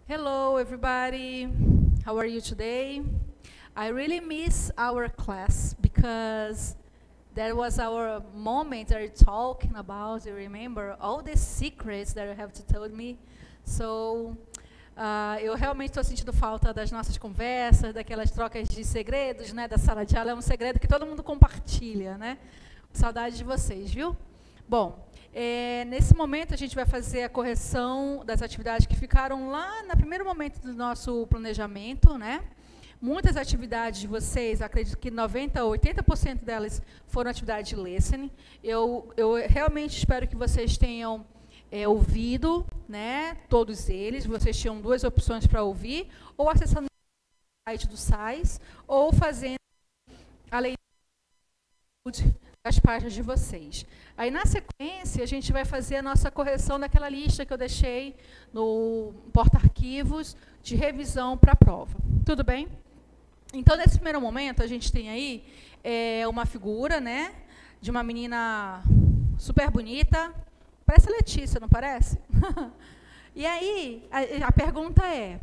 Hello, everybody. How are you today? I really miss our class because that was our moment that we're talking about. You remember all the secrets that you have to tell me. So, eu realmente estou sentindo falta das nossas conversas, daquelas trocas de segredos, né? Da sala de aula é um segredo que todo mundo compartilha, né? Saudade de vocês, viu? Bom, nesse momento a gente vai fazer a correção das atividades que ficaram lá no primeiro momento do nosso planejamento, né? Muitas atividades de vocês, acredito que 90% ou 80% delas foram atividades de listening. Eu realmente espero que vocês tenham ouvido, né, todos eles. Vocês tinham duas opções para ouvir, ou acessando o site do SAIS, ou fazendo a leitura das páginas de vocês. Aí, na sequência, a gente vai fazer a nossa correção daquela lista que eu deixei no porta-arquivos de revisão para a prova. Tudo bem? Então, nesse primeiro momento, a gente tem aí uma figura, né, de uma menina super bonita. Parece a Letícia, não parece? E aí, a pergunta é,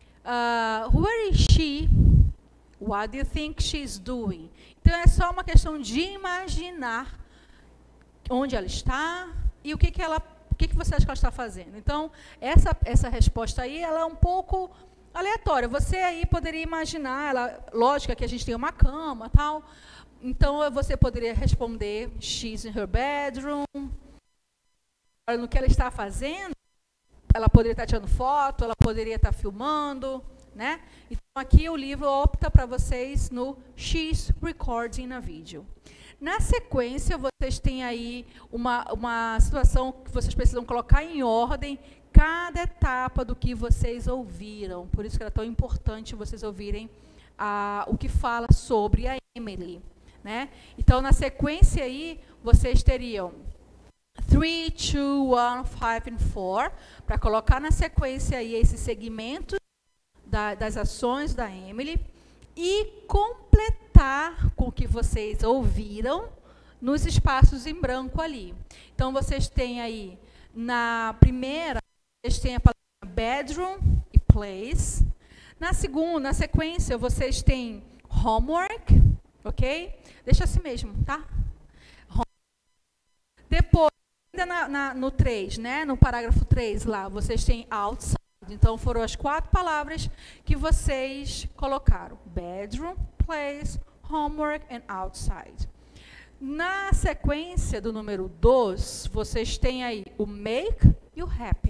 where is she? What do you think she's doing? Então, é só uma questão de imaginar onde ela está e o que você acha que ela está fazendo. Então, essa resposta aí, ela é um pouco aleatória. Você aí poderia imaginar, lógico que a gente tem uma cama, tal. Então, você poderia responder, she's in her bedroom. No que ela está fazendo, ela poderia estar tirando foto, ela poderia estar filmando, né? Então, aqui o livro opta para vocês no she's recording a video. Na sequência, vocês têm aí uma situação que vocês precisam colocar em ordem cada etapa do que vocês ouviram. Por isso que era tão importante vocês ouvirem o que fala sobre a Emily, né? Então, na sequência aí, vocês teriam 3, 2, 1, 5 e 4, para colocar na sequência aí esses segmentos das ações da Emily e completar com o que vocês ouviram nos espaços em branco ali. Então, vocês têm aí, na primeira, vocês têm a palavra bedroom e place. Na segunda, na sequência, vocês têm homework, ok? Deixa assim mesmo, tá? Depois, ainda no 3, né, no parágrafo 3 lá, vocês têm outside. Então, foram as 4 palavras que vocês colocaram. Bedroom, place, homework and outside. Na sequência do número 2, vocês têm aí o make e o happen.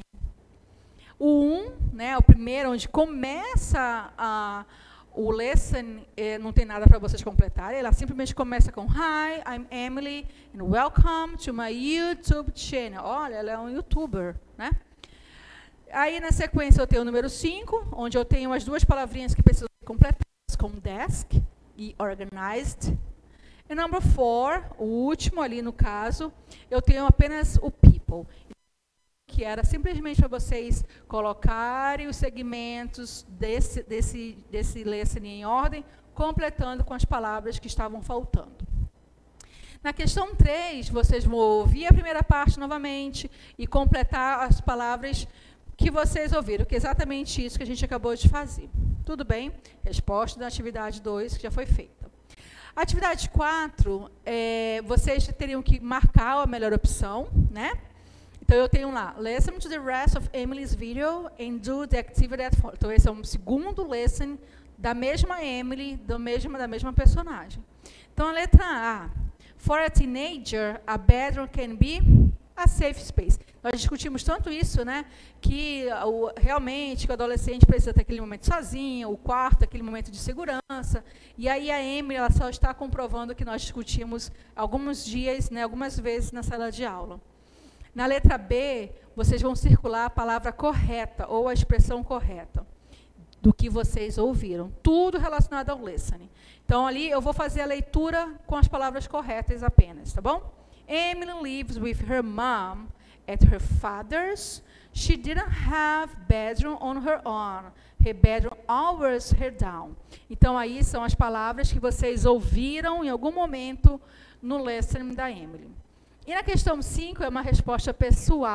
O 1, né, o primeiro, onde começa o lesson, não tem nada para vocês completarem. Ela simplesmente começa com Hi, I'm Emily, and welcome to my YouTube channel. Olha, ela é um youtuber, né? Aí, na sequência, eu tenho o número 5, onde eu tenho as 2 palavrinhas que precisam ser completadas, com desk e organized. E número 4, o último ali no caso, eu tenho apenas o people, que era simplesmente para vocês colocarem os segmentos desse lesson em ordem, completando com as palavras que estavam faltando. Na questão 3, vocês vão ouvir a primeira parte novamente e completar as palavras que vocês ouviram, que é exatamente isso que a gente acabou de fazer. Tudo bem? Resposta da atividade 2, que já foi feita. A atividade 4, vocês teriam que marcar a melhor opção, né? Então, eu tenho lá, listen to the rest of Emily's video and do the activity that follows. Então, esse é um segundo lesson da mesma Emily, da mesma personagem. Então, a letra A. For a teenager, a bedroom can be a safe space. Nós discutimos tanto isso, né, que realmente o adolescente precisa ter aquele momento sozinho, o quarto, aquele momento de segurança. E aí a Emily, ela só está comprovando o que nós discutimos alguns dias, né, algumas vezes na sala de aula. Na letra B, vocês vão circular a palavra correta ou a expressão correta do que vocês ouviram. Tudo relacionado ao listening. Então, ali eu vou fazer a leitura com as palavras corretas apenas, tá bom? Emily lives with her mom at her father's. She didn't have bedroom on her own. Her bedroom always her down. Então, aí são as palavras que vocês ouviram em algum momento no listening da Emily. E na questão 5 é uma resposta pessoal.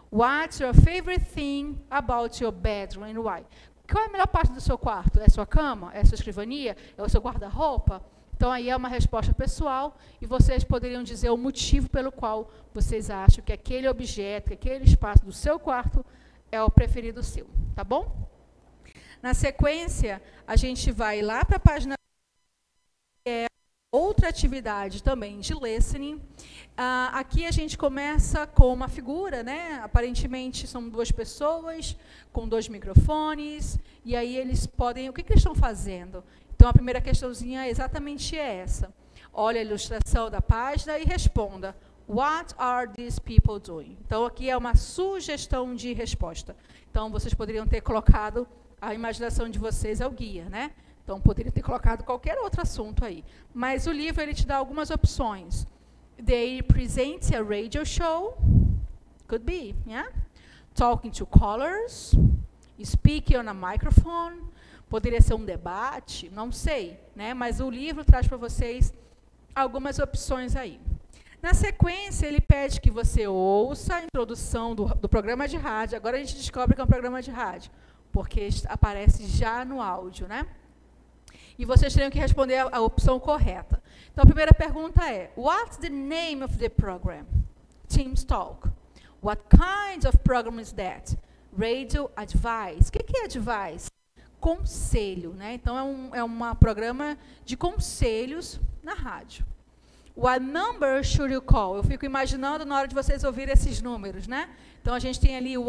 What's your favorite thing about your bedroom and why? Qual é a melhor parte do seu quarto? É a sua cama? É a sua escrivania? É o seu guarda-roupa? Então, aí é uma resposta pessoal e vocês poderiam dizer o motivo pelo qual vocês acham que aquele objeto, que aquele espaço do seu quarto é o preferido seu, tá bom? Na sequência, a gente vai lá para a página que é outra atividade também de listening. Aqui a gente começa com uma figura, né? Aparentemente são duas pessoas com dois microfones, e aí eles podem... O que eles estão fazendo? Então, a primeira questãozinha é exatamente essa. Olha a ilustração da página e responda. What are these people doing? Então, aqui é uma sugestão de resposta. Então, vocês poderiam ter colocado... A imaginação de vocês é o guia, né? Então, poderia ter colocado qualquer outro assunto aí. Mas o livro, ele te dá algumas opções. They present a radio show. Could be, yeah? Talking to callers. Speaking on a microphone. Poderia ser um debate, não sei, né? Mas o livro traz para vocês algumas opções aí. Na sequência, ele pede que você ouça a introdução do programa de rádio. Agora a gente descobre que é um programa de rádio, porque aparece já no áudio, né? E vocês teriam que responder a opção correta. Então, a primeira pergunta é, what's the name of the program? Teams Talk. What kind of program is that? Radio Advice. O que é advice? Conselho, né? Então, é um programa de conselhos na rádio. What number should you call? Eu fico imaginando na hora de vocês ouvirem esses números, né? Então, a gente tem ali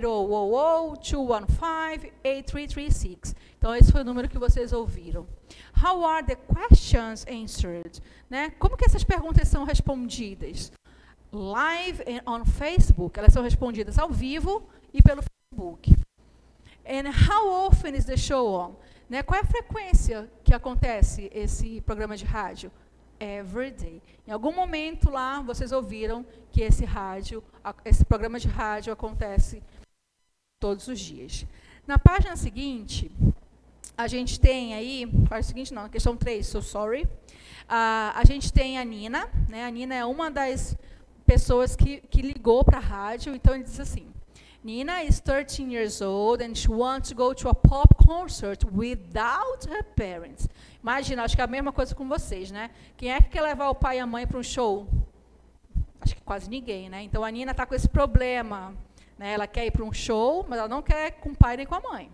1-800-215-8336. Então, esse foi o número que vocês ouviram. How are the questions answered? Né? Como que essas perguntas são respondidas? Live and on Facebook. Elas são respondidas ao vivo e pelo Facebook. And how often is the show on? Né? Qual é a frequência que acontece esse programa de rádio? Every day. Em algum momento lá, vocês ouviram que esse programa de rádio acontece todos os dias. Na página seguinte, a gente tem aí, página seguinte não, questão 3, so sorry. A gente tem a Nina, né? A Nina é uma das pessoas que ligou para a rádio, então ele diz assim, Nina is 13 years old and she wants to go to a pop concert without her parents. Imagina, acho que é a mesma coisa com vocês, né? Quem é que quer levar o pai e a mãe para um show? Acho que quase ninguém, né? Então, a Nina está com esse problema, né? Ela quer ir para um show, mas ela não quer com o pai nem com a mãe.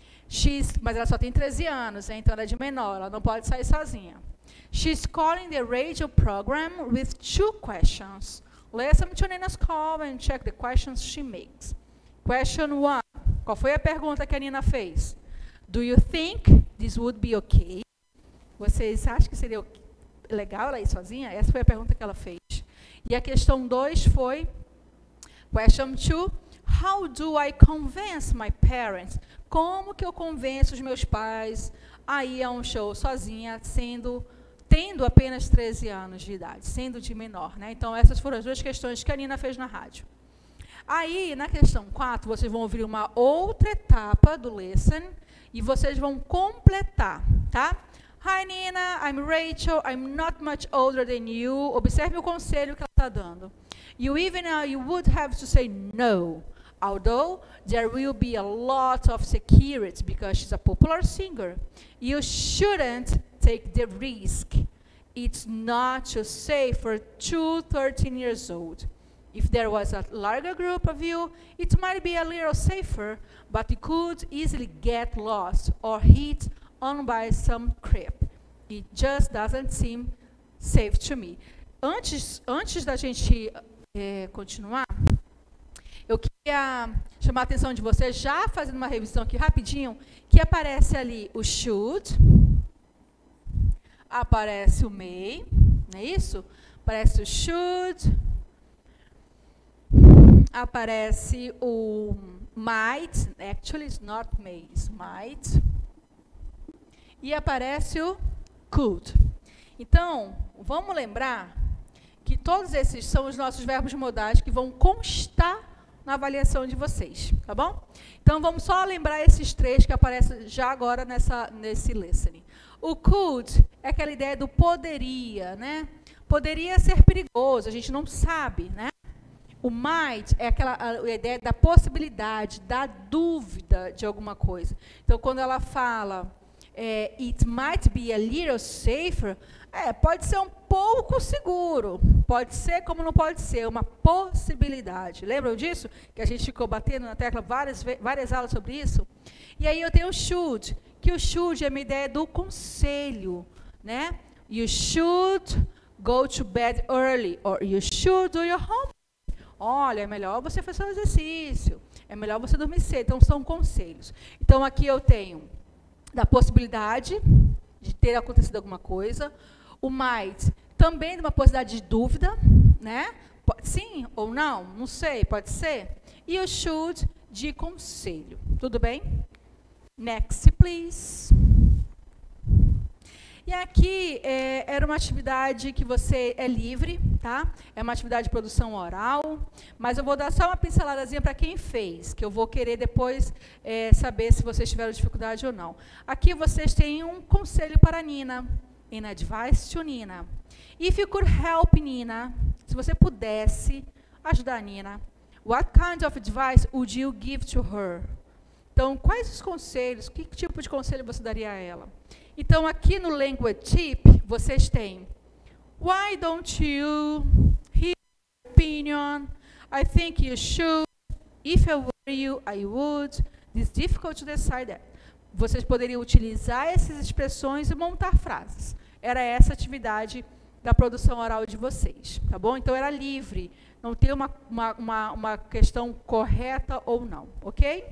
Mas ela só tem 13 anos, né? Então ela é de menor, ela não pode sair sozinha. She's calling the radio program with 2 questions. Listen to Nina's call and check the questions she makes. Question 1. Qual foi a pergunta que a Nina fez? Do you think this would be okay? Vocês acham que seria legal ela ir sozinha? Essa foi a pergunta que ela fez. E a questão 2 foi, question 2, how do I convince my parents? Como que eu convenço os meus pais a ir a um show sozinha, tendo apenas 13 anos de idade, sendo de menor, né? Então, essas foram as 2 questões que a Nina fez na rádio. Aí, na questão 4, vocês vão ouvir uma outra etapa do lesson e vocês vão completar, tá? Hi, Nina, I'm Rachel, I'm not much older than you. Observe o conselho que ela está dando. You would have to say no, although there will be a lot of security because she's a popular singer. You shouldn't take the risk. It's not too safe for 13 years old. If there was a larger group of you, it might be a little safer, but you could easily get lost or hit on by some creep. It just doesn't seem safe to me. Antes da gente continuar, eu queria chamar a atenção de vocês, já fazendo uma revisão aqui rapidinho, que aparece ali o should, aparece o may, não é isso? Aparece o should, aparece o might, actually it's not may, it's might, e aparece o could. Então, vamos lembrar que todos esses são os nossos verbos modais que vão constar na avaliação de vocês, tá bom? Então, vamos só lembrar esses 3 que aparecem já agora nesse listening. O could é aquela ideia do poderia, né? Poderia ser perigoso, a gente não sabe, né? O might é a ideia da possibilidade, da dúvida de alguma coisa. Então, quando ela fala it might be a little safer, pode ser um pouco seguro. Pode ser como não pode ser, uma possibilidade. Lembram disso? Que a gente ficou batendo na tecla várias aulas sobre isso? E aí eu tenho o should, que o should é uma ideia do conselho, né? You should go to bed early, or you should do your homework. Olha, é melhor você fazer um exercício, é melhor você dormir cedo. Então, são conselhos. Então, aqui eu tenho da possibilidade de ter acontecido alguma coisa, o might também de uma possibilidade de dúvida, né? Sim ou não, não sei, pode ser. E o should de conselho. Tudo bem? Next, please. E aqui era uma atividade que você é livre, tá? É uma atividade de produção oral, mas eu vou dar só uma pinceladazinha para quem fez, que eu vou querer depois saber se vocês tiveram dificuldade ou não. Aqui vocês têm um conselho para a Nina, an advice to Nina. If you could help Nina, se você pudesse ajudar a Nina, what kind of advice would you give to her? Então, quais os conselhos, que tipo de conselho você daria a ela? Então, aqui no Language Tip, vocês têm why don't you hear your opinion? I think you should. If I were you, I would. It's difficult to decide that. Vocês poderiam utilizar essas expressões e montar frases. Era essa a atividade da produção oral de vocês, tá bom? Então, era livre, não tem uma questão correta ou não, ok?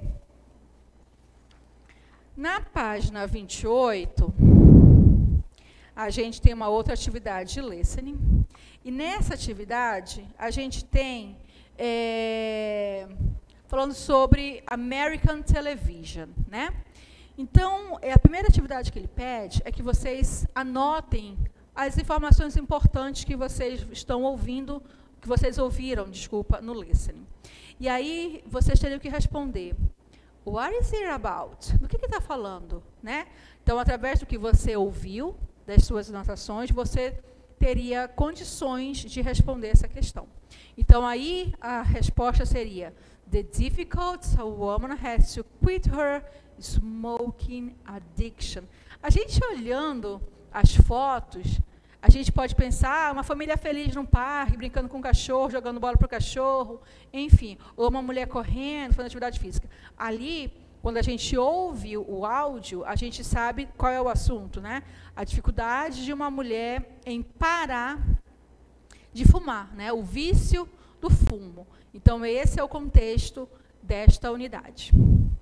Na página 28, a gente tem uma outra atividade de listening. E nessa atividade, a gente tem, falando sobre American Television, né? Então, a primeira atividade que ele pede é que vocês anotem as informações importantes que vocês estão ouvindo, que vocês ouviram, desculpa, no listening. E aí, vocês teriam que responder, what is it about? Do que ele está falando? Né? Então, através do que você ouviu, das suas anotações, você teria condições de responder essa questão. Então, aí, a resposta seria, the difficulties a woman has to quit her smoking addiction. A gente olhando as fotos, a gente pode pensar uma família feliz num parque, brincando com o cachorro, jogando bola para o cachorro, enfim, ou uma mulher correndo, fazendo atividade física. Ali, quando a gente ouve o áudio, a gente sabe qual é o assunto, né? A dificuldade de uma mulher em parar de fumar, né? O vício do fumo. Então, esse é o contexto desta unidade.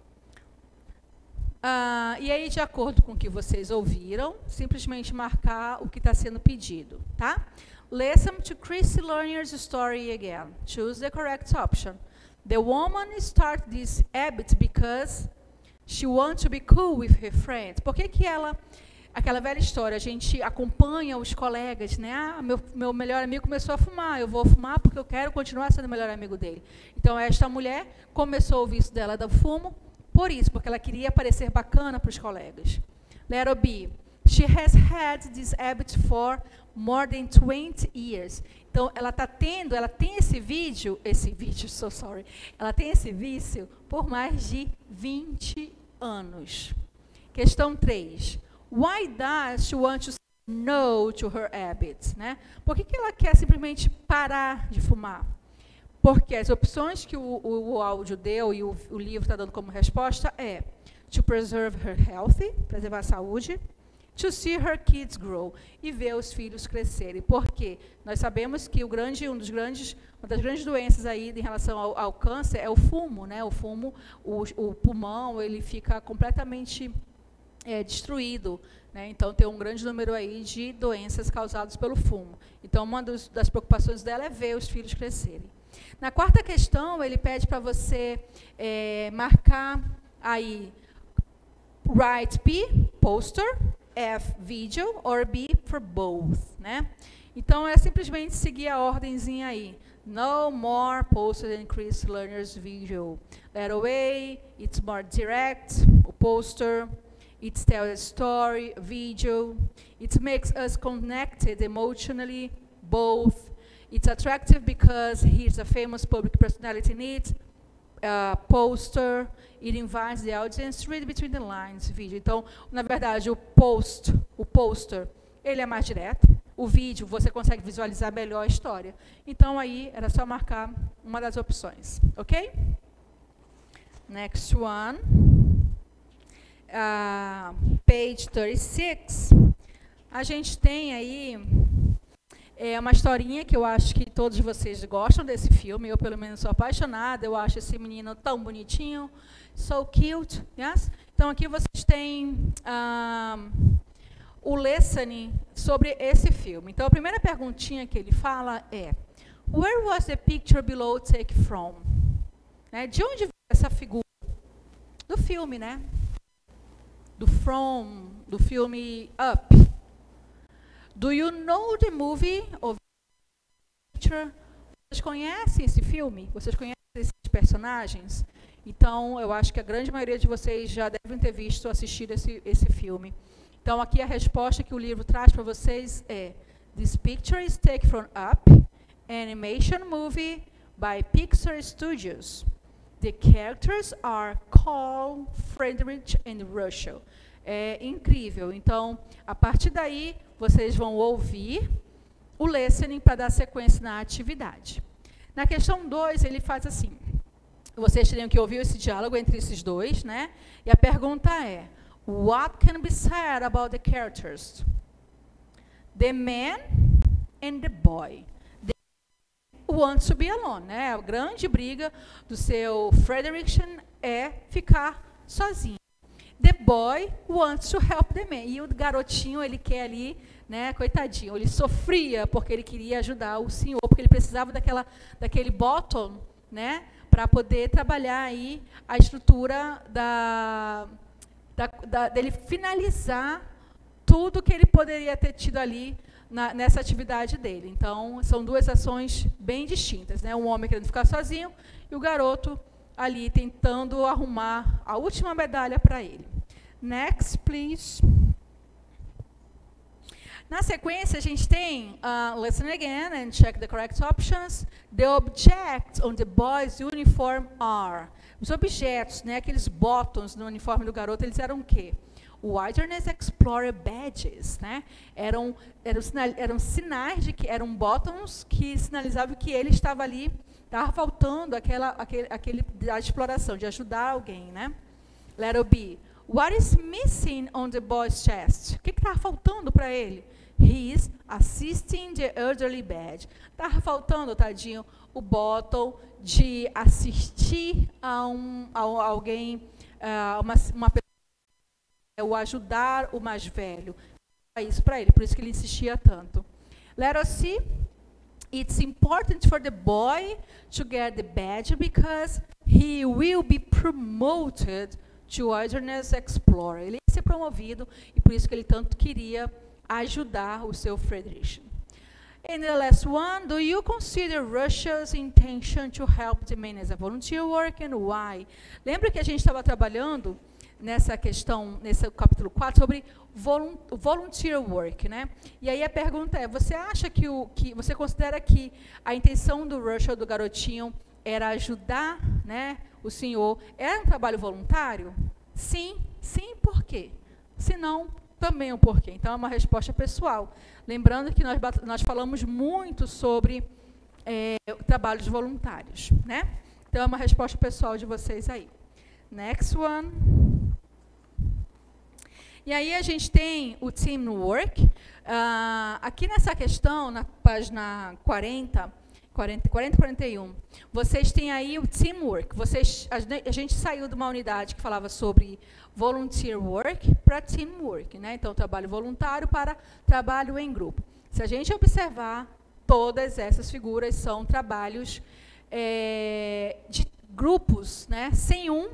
E aí, de acordo com o que vocês ouviram, simplesmente marcar o que está sendo pedido, tá? Listen to Chrissy Lerner's story again. Choose the correct option. The woman started this habit because she wants to be cool with her friends. Por que ela, aquela velha história, a gente acompanha os colegas, né? Meu melhor amigo começou a fumar, eu vou fumar porque eu quero continuar sendo o melhor amigo dele. Então, esta mulher começou o vício dela do fumo, por isso, porque ela queria parecer bacana para os colegas. Letter B. She has had this habit for more than 20 years. Então, ela tem esse vício por mais de 20 anos. Questão 3. Why does she want to say no to her habits? Né? Por que ela quer simplesmente parar de fumar? Porque as opções que o áudio deu e o livro está dando como resposta é to preserve her health, preservar a saúde, to see her kids grow, e ver os filhos crescerem. Porque nós sabemos que uma das grandes doenças aí em relação ao câncer é o fumo, né? O fumo, o pulmão, ele fica completamente destruído, né? Então, tem um grande número aí de doenças causadas pelo fumo. Então, uma das preocupações dela é ver os filhos crescerem. Na quarta questão, ele pede para você marcar aí, write P, poster, F, video, or B, for both, né? Então, é simplesmente seguir a ordenzinha aí. No more poster than Chris Lerner's video. Letter A, it's more direct, o poster. It tells a story, video. It makes us connected emotionally, both. It's attractive because he's a famous public personality in it. Poster, it invites the audience to read between the lines, vídeo. Então, na verdade, o poster, ele é mais direto. O vídeo, você consegue visualizar melhor a história. Então, aí, era só marcar uma das opções, ok? Next one. Page 36. A gente tem aí uma historinha que eu acho que todos vocês gostam desse filme. Eu, pelo menos, sou apaixonada. Eu acho esse menino tão bonitinho. So cute, yes? Então, aqui vocês têm o listening sobre esse filme. Então, a primeira perguntinha que ele fala é: Where was the picture below taken from? Né? De onde veio essa figura? Do filme, né? Do filme Up. Do you know the movie or picture? Vocês conhecem esse filme? Vocês conhecem esses personagens? Então, eu acho que a grande maioria de vocês já devem ter visto, assistido esse filme. Então, aqui a resposta que o livro traz para vocês é: This picture is taken from Up, animation movie by Pixar Studios. The characters are Carl, Friedrich and Russell. É incrível. Então, a partir daí, vocês vão ouvir o listening para dar sequência na atividade. Na questão 2, ele faz assim. Vocês teriam que ouvir esse diálogo entre esses dois, né? E a pergunta é: What can be said about the characters? The man and the boy. The man wants to be alone, né? A grande briga do seu Frederick é ficar sozinho. The boy wants to help the man. E o garotinho, ele quer ali, né, coitadinho, ele sofria porque ele queria ajudar o senhor, porque ele precisava daquele bottom, né, para poder trabalhar aí a estrutura dele finalizar tudo que ele poderia ter tido ali nessa atividade dele. Então, são duas ações bem distintas, né? Um homem querendo ficar sozinho e o garoto ali tentando arrumar a última medalha para ele. Next, please. Na sequência, a gente tem listen again and check the correct options. The objects on the boy's uniform are. Os objetos, né, aqueles botões no uniforme do garoto, eles eram o quê? Wilderness Explorer Badges, né? Eram sinais de que eram botões que sinalizavam que ele estava ali. Estava faltando aquele da exploração, de ajudar alguém, né? Letter B. What is missing on the boy's chest? O que estava faltando para ele? He is assisting the elderly badge. Estava faltando, tadinho, o bottom de assistir a alguém, uma pessoa, ou ajudar o mais velho. Isso para ele, por isso que ele insistia tanto. Letter C. It's important for the boy to get the badge because he will be promoted to Wilderness Explorer. Ele ia ser promovido e por isso que ele tanto queria ajudar o seu Friedrich. And the last one, do you consider Russia's intention to help the men as a volunteer work and why? Lembra que a gente estava trabalhando nessa questão, nesse capítulo 4, sobre volunteer work, né? E aí a pergunta é: você acha que você considera que a intenção do Russell, do garotinho, era ajudar, né, o senhor? Era um trabalho voluntário? Sim, por quê? Se não, também o porquê. Então é uma resposta pessoal. Lembrando que nós falamos muito sobre trabalhos voluntários, né? Então é uma resposta pessoal de vocês aí. Next one. E aí a gente tem o teamwork. Aqui nessa questão, na página 40 e 41, vocês têm aí o teamwork. A gente saiu de uma unidade que falava sobre volunteer work para teamwork, né? Então, trabalho voluntário para trabalho em grupo. Se a gente observar, todas essas figuras são trabalhos de grupos, né? Se um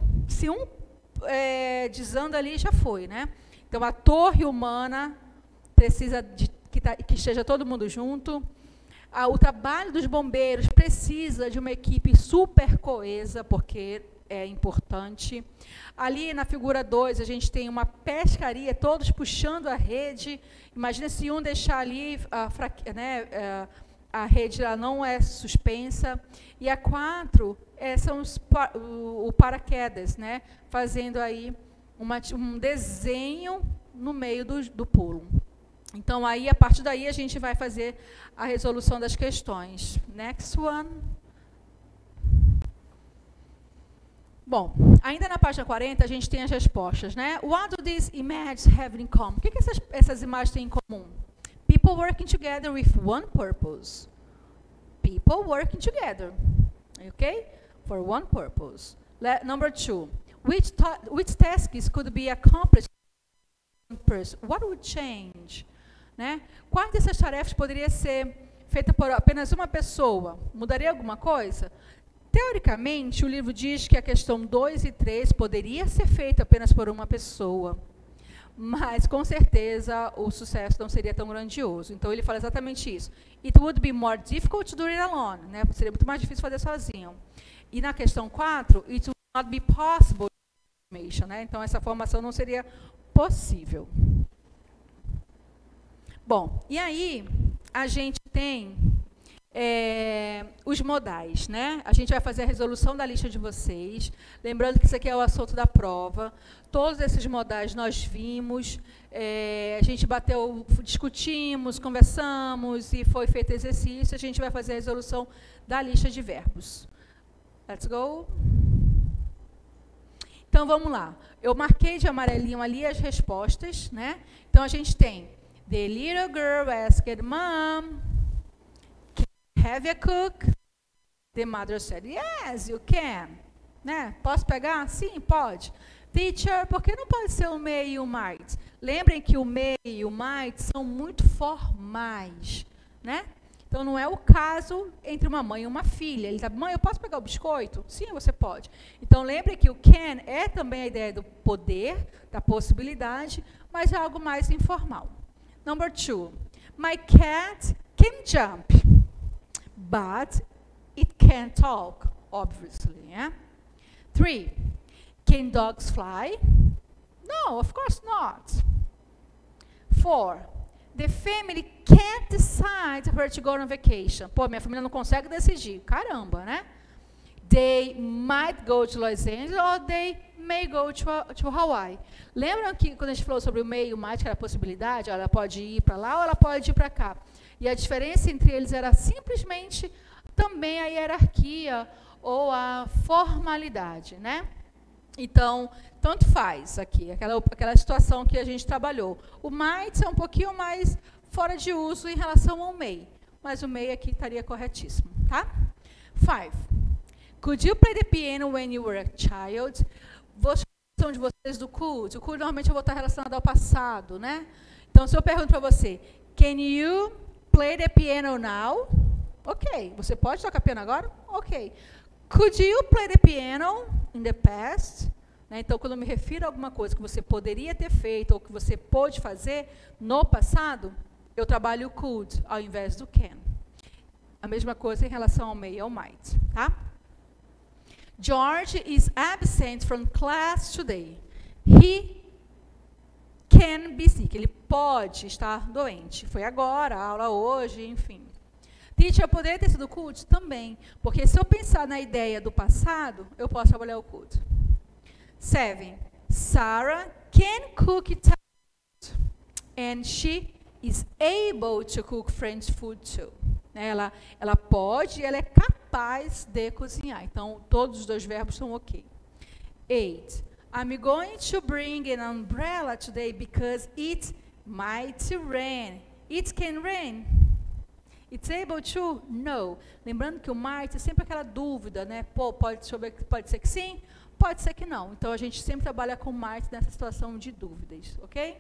desanda ali, já foi, né? Então, a torre humana precisa que esteja todo mundo junto. O trabalho dos bombeiros precisa de uma equipe super coesa, porque é importante. Ali na figura 2, a gente tem uma pescaria, todos puxando a rede. Imagina se um deixar ali a rede ela não é suspensa. E a 4 são o paraquedas, né? Fazendo aí um desenho no meio do pulo. Então, aí, a partir daí, a gente vai fazer a resolução das questões. Next one. Bom, ainda na página 40, a gente tem as respostas, né? What do these images have in common? O que essas imagens têm em comum? People working together with one purpose. People working together, okay? For one purpose. Number 2, which tasks could be accomplished by one person? What would change? Né? Quais dessas tarefas poderia ser feita por apenas uma pessoa? Mudaria alguma coisa? Teoricamente, o livro diz que a questão 2 e 3 poderia ser feita apenas por uma pessoa, mas, com certeza, o sucesso não seria tão grandioso. Então, ele fala exatamente isso. It would be more difficult to do it alone. Né? Seria muito mais difícil fazer sozinho. E, na questão 4, it would not be possible. Né? Então, essa formação não seria possível. Bom, e aí, a gente tem os modais, né? A gente vai fazer a resolução da lista de vocês. Lembrando que isso aqui é o assunto da prova. Todos esses modais nós vimos, a gente discutimos, conversamos e foi feito exercício. A gente vai fazer a resolução da lista de verbos. Let's go. Então, vamos lá. Eu marquei de amarelinho ali as respostas, né? Então, a gente tem: The little girl asked Mom, have you cook? The mother said, yes, you can. Né? Posso pegar? Sim, pode. Teacher, por que não pode ser o may e o might? Lembrem que o may e o might são muito formais. Né? Então, não é o caso entre uma mãe e uma filha. Ele está, mãe, eu posso pegar o biscoito? Sim, você pode. Então, lembrem que o can é também a ideia do poder, da possibilidade, mas é algo mais informal. Number 2, my cat can jump. But it can't talk, obviously. Yeah? 3, can dogs fly? No, of course not. 4, the family can't decide where to go on vacation. Pô, minha família não consegue decidir. Caramba, né? They might go to Los Angeles or they may go to Hawaii. Lembram que quando a gente falou sobre o may e o might, que era a possibilidade, ela pode ir para lá ou ela pode ir para cá. E a diferença entre eles era simplesmente também a hierarquia ou a formalidade, né? Então, tanto faz aqui, aquela situação que a gente trabalhou. O might é um pouquinho mais fora de uso em relação ao may, mas o may aqui estaria corretíssimo, tá? 5. Could you play the piano when you were a child? São de vocês do could. O could normalmente eu vou estar relacionado ao passado, né? Então, se eu pergunto para você, can you play the piano now? Ok. Você pode tocar piano agora? Ok. Could you play the piano in the past? Né? Então, quando eu me refiro a alguma coisa que você poderia ter feito ou que você pôde fazer no passado, eu trabalho o could ao invés do can. A mesma coisa em relação ao may e ao might, tá? George is absent from class today. He can be sick. Ele pode estar doente. Foi agora, a aula hoje, enfim. Teacher, poderia ter sido could? Também. Porque se eu pensar na ideia do passado, eu posso trabalhar o could. 7. Sarah can cook Italian. And she is able to cook French food too. Ela pode e ela é capaz de cozinhar. Então, todos os dois verbos são ok. 8. I'm going to bring an umbrella today because it might rain. It can rain. It's able to? No. Lembrando que o might é sempre aquela dúvida, né? Pô, pode ser que sim, pode ser que não. Então, a gente sempre trabalha com might nessa situação de dúvidas, ok?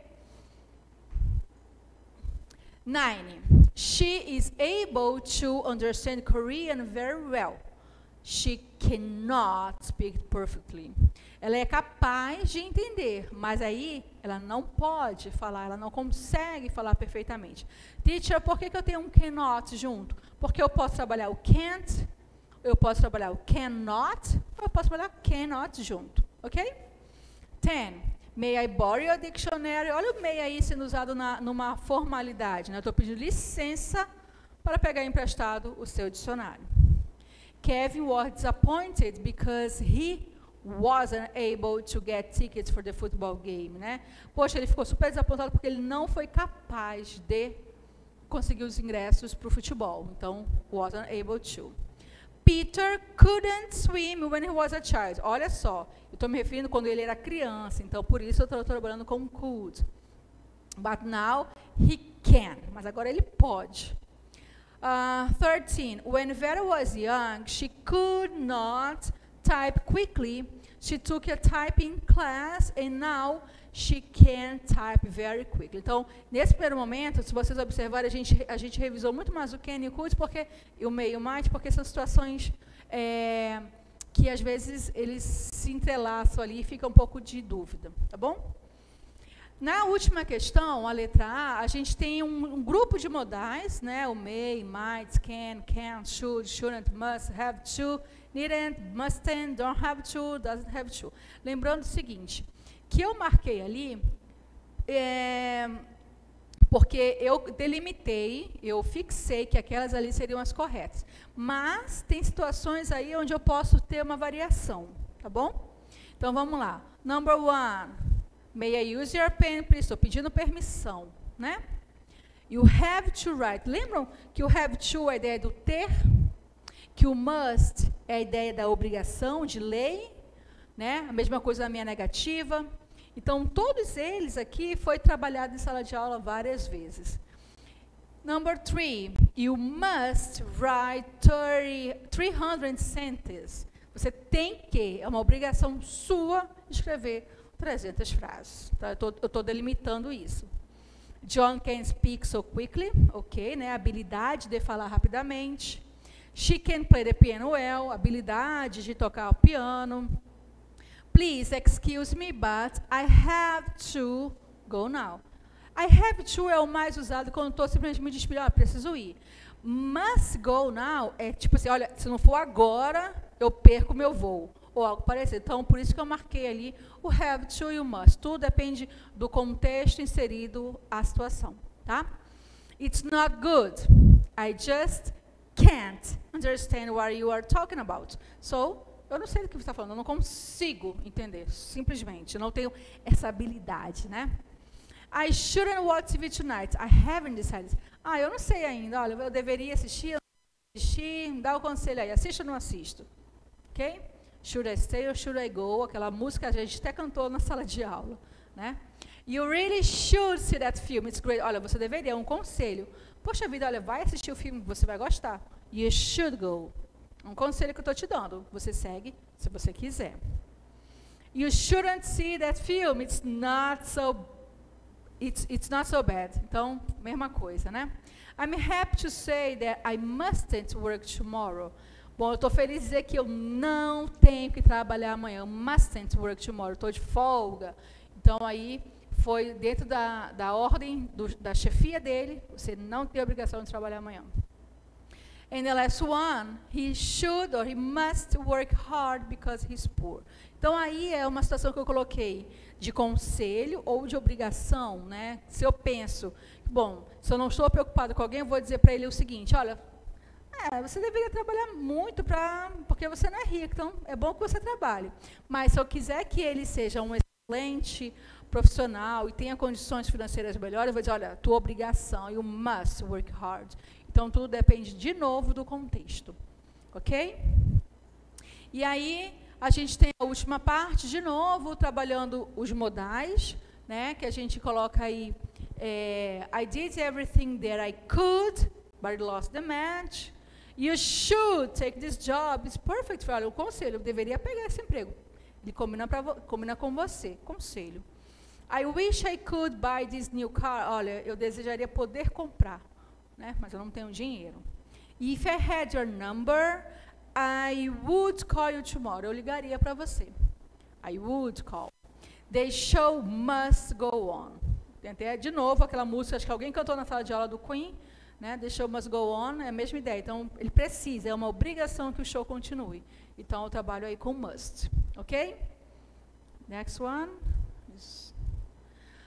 9. She is able to understand Korean very well. She cannot speak perfectly. Ela é capaz de entender, mas aí ela não pode falar, ela não consegue falar perfeitamente. Teacher, por que eu tenho um cannot junto? Porque eu posso trabalhar o can't, eu posso trabalhar o cannot, ou eu posso trabalhar o cannot junto, ok? 10. May I borrow your dictionary? Olha o may aí sendo usado numa formalidade, né? Eu estou pedindo licença para pegar emprestado o seu dicionário. Kevin was disappointed because he wasn't able to get tickets for the football game, né? Poxa, ele ficou super desapontado porque ele não foi capaz de conseguir os ingressos para o futebol. Então, wasn't able to. Peter couldn't swim when he was a child. Olha só, eu estou me referindo quando ele era criança, então por isso eu estou trabalhando com could. But now he can. Mas agora ele pode. 13. When Vera was young, she could not type quickly. She took a typing class and now she can type very quickly. Então, nesse primeiro momento, se vocês observarem, a gente revisou muito mais o can e o could, e o may e o might, porque são situações que às vezes eles se entrelaçam ali e fica um pouco de dúvida, tá bom? Na última questão, a letra A gente tem um grupo de modais, né? O may, might, can, can't, should, shouldn't, must, have to, needn't, mustn't, don't have to, doesn't have to. Lembrando o seguinte, que eu marquei ali, porque eu delimitei, eu fixei que aquelas ali seriam as corretas. Mas tem situações aí onde eu posso ter uma variação, tá bom? Então, vamos lá. Number 1. May I use your pen, please? Estou pedindo permissão, né? You have to write. Lembram que o have to é a ideia do ter? Que o must é a ideia da obrigação, de lei, né? A mesma coisa na minha negativa. Então, todos eles aqui foi trabalhado em sala de aula várias vezes. Number 3. You must write 300 sentences. Você tem que, é uma obrigação sua, escrever 300 frases. Tá? Eu estou delimitando isso. John can speak so quickly. Ok, né? Habilidade de falar rapidamente. She can play the piano well. Habilidade de tocar o piano. Please excuse me, but I have to go now. I have to é o mais usado quando estou simplesmente me despedindo. Preciso ir. Must go now é tipo assim, olha, se não for agora, eu perco meu voo. Ou algo parecido. Então, por isso que eu marquei ali o have to e o must. Tudo depende do contexto inserido à situação, tá? It's not good. I just can't understand what you are talking about. So, eu não sei do que você está falando, eu não consigo entender, simplesmente. Eu não tenho essa habilidade, né? I shouldn't watch TV tonight. I haven't decided. Eu não sei ainda. Olha, eu deveria assistir, eu não assistir. Me dá o conselho aí, assisto ou não assisto? Ok? Should I stay or should I go? Aquela música que a gente até cantou na sala de aula, né? You really should see that film. It's great. Olha, você deveria, um conselho. Poxa vida, olha, vai assistir o filme, você vai gostar. You should go. Um conselho que eu estou te dando. Você segue se você quiser. You shouldn't see that film. It's not so bad. Então, mesma coisa, né? I'm happy to say that I mustn't work tomorrow. Bom, eu estou feliz de dizer que eu não tenho que trabalhar amanhã. Mustn't work tomorrow. Estou de folga. Então, aí, foi dentro da ordem da chefia dele. Você não tem a obrigação de trabalhar amanhã. And the last one, he should or he must work hard because he's poor. Então, aí é uma situação que eu coloquei de conselho ou de obrigação, né? Se eu penso, bom, se eu não estou preocupado com alguém, eu vou dizer para ele o seguinte, olha, você deveria trabalhar muito porque você não é rico, então é bom que você trabalhe. Mas se eu quiser que ele seja um excelente profissional e tenha condições financeiras melhores, eu vou dizer, olha, tua obrigação, you must work hard. Então, tudo depende, de novo, do contexto. Ok? E aí, a gente tem a última parte, de novo, trabalhando os modais, né, que a gente coloca aí, I did everything that I could, but I lost the match. You should take this job. It's perfect. Olha, o conselho, eu deveria pegar esse emprego. Ele combina com você. Conselho. I wish I could buy this new car. Olha, eu desejaria poder comprar, né? Mas eu não tenho dinheiro. If I had your number, I would call you tomorrow. Eu ligaria para você. I would call. The show must go on. Tem até, de novo, aquela música, acho que alguém cantou na sala de aula do Queen, né? The show must go on, é a mesma ideia. Então, ele precisa, é uma obrigação que o show continue. Então, eu trabalho aí com must. Ok? Next one.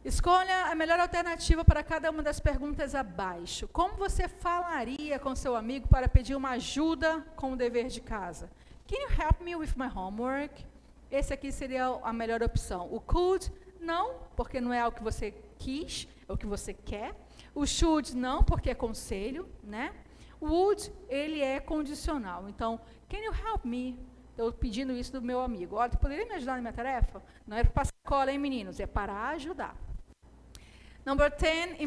Escolha a melhor alternativa para cada uma das perguntas abaixo. Como você falaria com seu amigo para pedir uma ajuda com o dever de casa? Can you help me with my homework? Esse aqui seria a melhor opção. O could, não, porque não é algo que você quis, é o que você quer. O should, não, porque é conselho, né? O would, ele é condicional. Então, can you help me? Estou pedindo isso do meu amigo. Olha, tu poderia me ajudar na minha tarefa? Não é para passar cola, hein, meninos? É para ajudar. Number 10,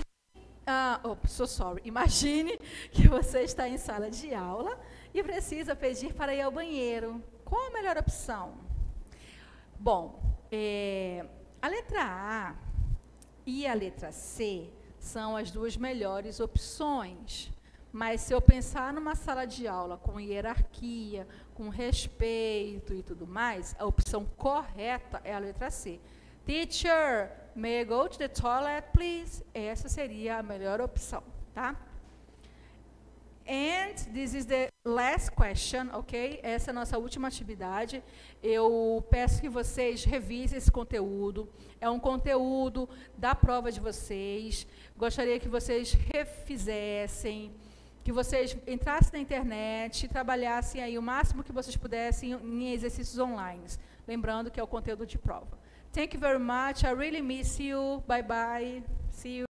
imagine que você está em sala de aula e precisa pedir para ir ao banheiro. Qual a melhor opção? Bom, a letra A e a letra C são as duas melhores opções. Mas se eu pensar numa sala de aula com hierarquia, com respeito e tudo mais, a opção correta é a letra C. Teacher, may I go to the toilet, please? Essa seria a melhor opção, tá? And this is the last question, ok? Essa é a nossa última atividade. Eu peço que vocês revisem esse conteúdo. É um conteúdo da prova de vocês. Gostaria que vocês refizessem, que vocês entrassem na internet, trabalhassem aí o máximo que vocês pudessem em exercícios online. Lembrando que é o conteúdo de prova. Thank you very much. I really miss you. Bye bye. See you.